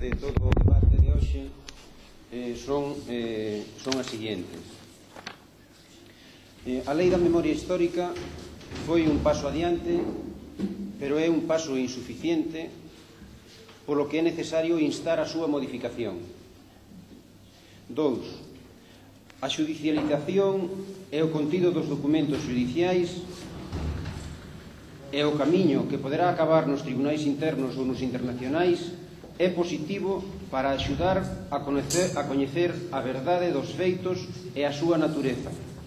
de todo o debate de hoxe son as seguintes. A Lei da Memoria Histórica foi un paso adiante, pero é un paso insuficiente, polo que é necesario instar a súa modificación. 2. A xudicialización e o contido dos documentos xudiciais e o camiño que poderá acabar nos tribunais internos ou nos internacionais é positivo para axudar a coñecer a verdade dos feitos e a súa natureza.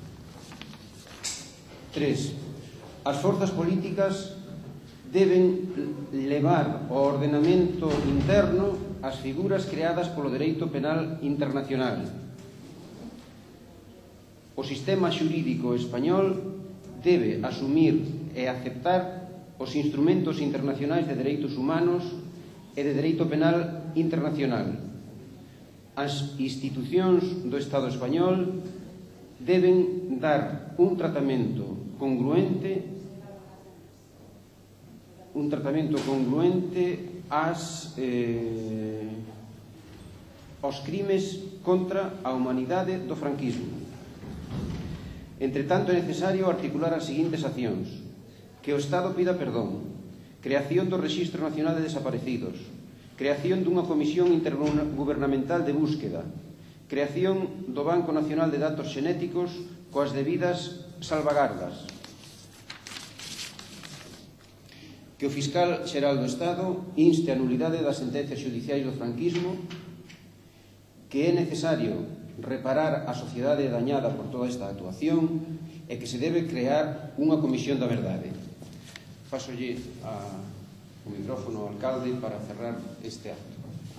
3. As forzas políticas deben levar ao ordenamento interno as figuras creadas polo dereito penal internacional. O sistema xurídico español debe asumir e aceptar os instrumentos internacionais de dereitos humanos e de dereito penal internacional. As institucións do Estado español deben dar un tratamento congruente aos crimes contra a humanidade do franquismo. Entre tanto, é necesario articular as seguintes accións: que o Estado pida perdón, creación do Rexistro Nacional de Desaparecidos, creación dunha comisión intergubernamental de búsqueda, creación do Banco Nacional de Datos Xenéticos coas debidas salvagardas, que o Fiscal Xeral do Estado inste a nulidade das sentencias xudiciais do franquismo, que é necesario reparar a sociedade dañada por toda esta actuación e que se debe crear unha comisión da verdade. Pasolle o micrófono ao alcalde para cerrar este acto.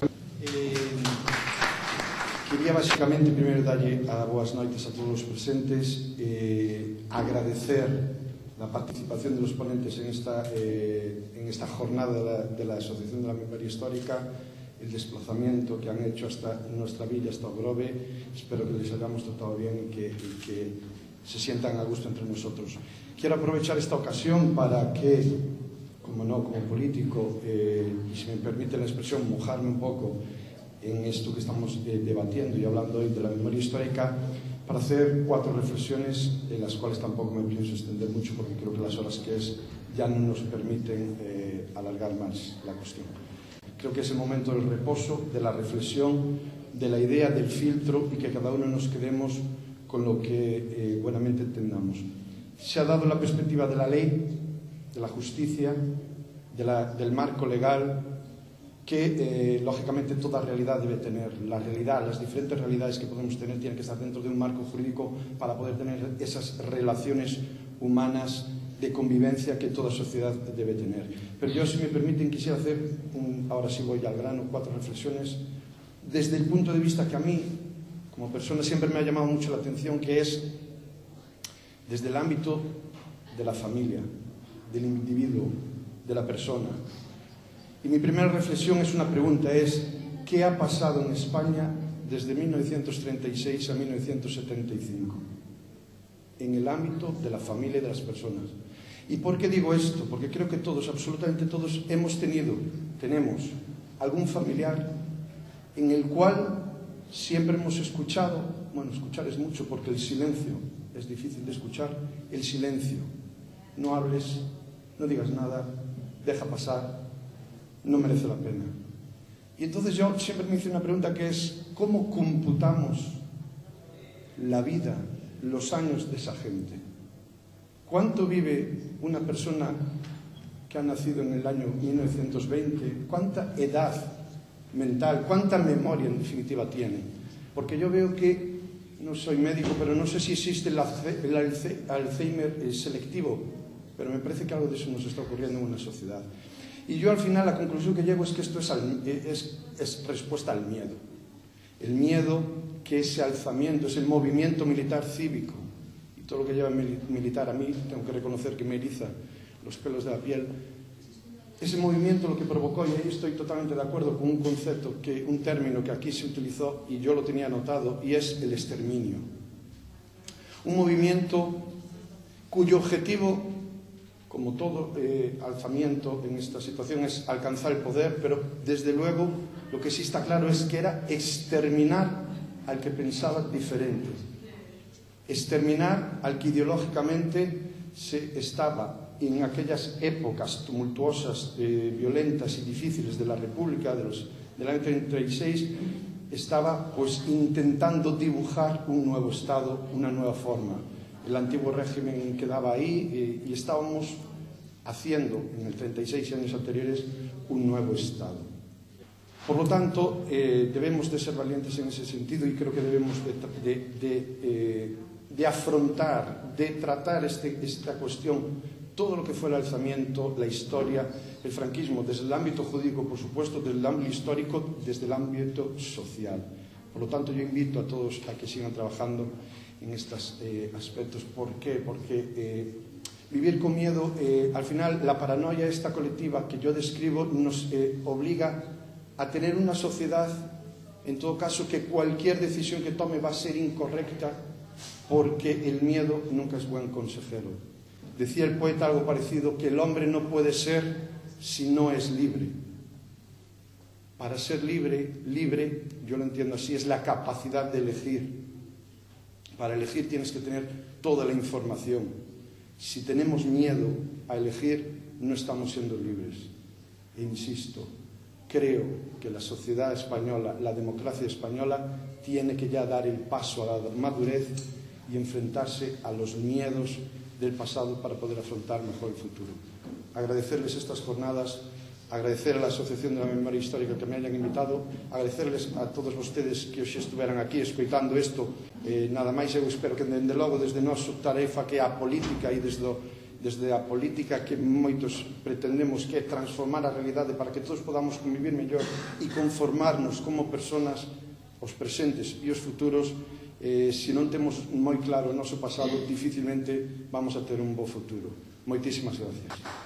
Quería basicamente primeiro darlle a boas noites a todos os presentes, agradecer la participación de los ponentes en esta jornada de la Asociación de la Memoria Histórica, el desplazamiento que han hecho hasta nuestra villa, hasta Ogrove. Espero que les hayamos tratado bien y que se sientan a gusto entre nosotros. Quiero aprovechar esta ocasión para que, como político, y si me permite la expresión, mojarme un poco en esto que estamos debatiendo y hablando hoy de la memoria histórica, para hacer 4 reflexiones en las cuales tampoco me pienso extender mucho porque creo que las horas que es ya no nos permiten alargar más la cuestión. Creo que es el momento del reposo, de la reflexión, de la idea del filtro y que cada uno nos quedemos con lo que buenamente entendamos. Se ha dado la perspectiva de la ley, de la justicia, del marco legal, que lógicamente toda realidad debe tener. La realidad, las diferentes realidades que podemos tener tienen que estar dentro de un marco jurídico para poder tener esas relaciones humanas de convivencia que toda sociedad debe tener. Pero yo, si me permiten, quisiera hacer, ahora sí voy al grano, 4 reflexiones desde el punto de vista que a mí, como persona, siempre me ha llamado mucho la atención, que es desde el ámbito de la familia, del individuo, de la persona. Y mi primera reflexión es una pregunta, es ¿qué ha pasado en España desde 1936 a 1975? En el ámbito de la familia y de las personas. ¿Y por qué digo esto? Porque creo que todos, absolutamente todos, tenemos algún familiar en el cual siempre hemos escuchado, bueno, escuchar es mucho porque el silencio es difícil de escuchar, el silencio. No hables, no digas nada, deja pasar, no merece la pena. Y entonces yo siempre me hice una pregunta que es ¿cómo computamos la vida, los años de esa gente? ¿Cuánto vive una persona que ha nacido en el año 1920? ¿Cuánta edad mental, cuánta memoria en definitiva tiene? Porque yo veo que, no soy médico, pero no sé si existe el Alzheimer selectivo, pero me parece que algo de eso nos está ocurriendo en una sociedad. Y yo al final la conclusión que llego es que esto es respuesta al miedo. El miedo que ese alzamiento, ese movimiento militar cívico, y todo lo que lleva militar, a mí tengo que reconocer que me eriza los pelos de la piel, ese movimiento lo que provocó, y ahí estoy totalmente de acuerdo con un concepto, un término que aquí se utilizó y yo lo tenía anotado, y es el exterminio. Un movimiento cuyo objetivo como todo alzamiento en esta situación, es alcanzar el poder, pero desde luego lo que sí está claro es que era exterminar al que pensaba diferente, exterminar al que ideológicamente se estaba en aquellas épocas tumultuosas, violentas y difíciles de la República del año 36, estaba pues intentando dibujar un nuevo Estado, una nueva forma. El antiguo régimen quedaba ahí y estábamos haciendo en el 36 y años anteriores un nuevo Estado. Por lo tanto, debemos de ser valientes en ese sentido y creo que debemos de afrontar, de tratar esta cuestión, todo lo que fue el alzamiento, la historia, el franquismo, desde el ámbito jurídico, por supuesto, desde el ámbito histórico, desde el ámbito social. Por lo tanto, yo invito a todos a que sigan trabajando en estos aspectos. ¿Por qué? Porque vivir con miedo, al final, la paranoia esta colectiva que yo describo nos obliga a tener una sociedad, en todo caso, que cualquier decisión que tome va a ser incorrecta, porque el miedo nunca es buen consejero. Decía el poeta algo parecido, que el hombre no puede ser si no es libre. Para ser libre, yo lo entiendo así, es la capacidad de elegir. Para elegir tienes que tener toda la información. Si tenemos miedo a elegir, no estamos siendo libres. E insisto, creo que la sociedad española, la democracia española, tiene que ya dar el paso a la madurez y enfrentarse a los miedos del pasado para poder afrontar mejor el futuro. Agradecerles estas jornadas, agradecer a la Asociación de la Memoria Histórica que me hayan invitado, agradecerles a todos vostedes que hoxe estiveran aquí escoitando isto. Nada máis, eu espero que dende logo desde noso tarefa que é a política e desde a política que moitos pretendemos, que é transformar a realidade para que todos podamos convivir mellor e conformarnos como personas, os presentes e os futuros. Se non temos moi claro o noso pasado, dificilmente vamos a ter un bo futuro. Moitísimas gracias.